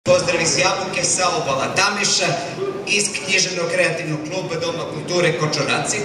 Pozdrav iz Jabuke sa obala Dameša, iz književno-kreativnog kluba Doma kulture Kočoraci.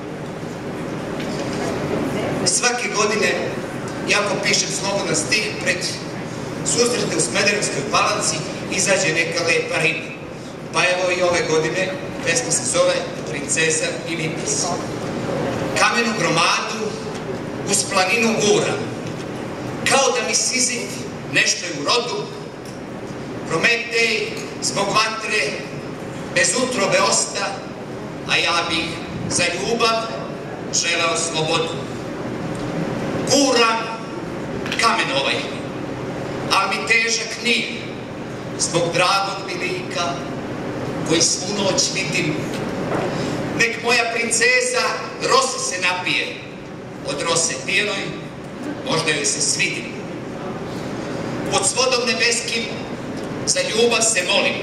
Svake godine, jako pišem slobodan stih, pred susrete u Smederevskoj Palanci izađe neka lepa riba. Pa evo i ove godine, pesma se zove Princeza i Vitez. Kamenu gromadu uz planinu gura, kao da mi Sizif nešto je u rodu. Prometej zbog vatre bez utrobe osta, a ja bih za ljubav želeo slobodu. Guram kamen ovaj, ali mi težak nije, zbog dragog mi lika koji svu noć vidim. Nek moja princeza rose se napije, od rose pijenoj možda joj se svidim. Pod svodom nebeskim za ljubav se molim.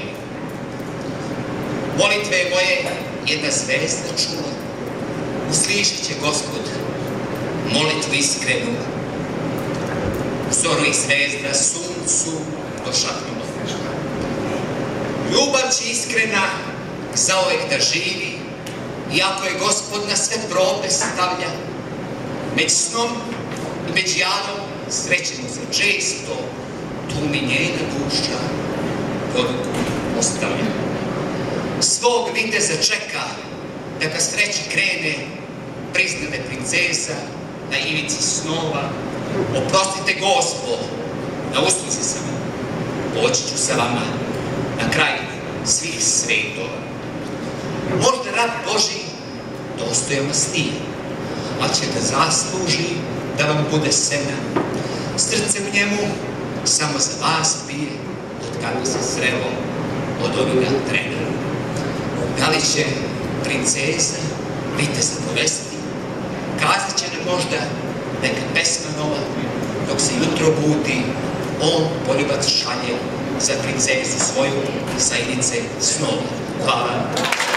Molitve moje jedna zvezda čula, uslišit će Gospod molitvu iskrenu. Zoru i zvezda suncu došapnula. Ljubav će iskrena zauvek da živi, iako je Gospod na sve probe stavlja. Među snom i među jadom srećemo se često, tu mi njena duša poruku ostavlja. Svog viteza čeka da ka sreći krene, prizna me princeza na ivici snova. Oprostite Gospod, na usluzi sam, poći ću sa vama na kraj svih svetova. Možda rab Boži dostojan vas nije, ali će da zasluži da vam bude sena. Srce u njemu samo za vas bije, od kada se srelo od onoga trena. Da li će princeza viteza povesti, kazat će nam možda neka pesma nova, dok se jutro budi, on poljubac šalje za princezu svoju sa ivice snova. Hvala.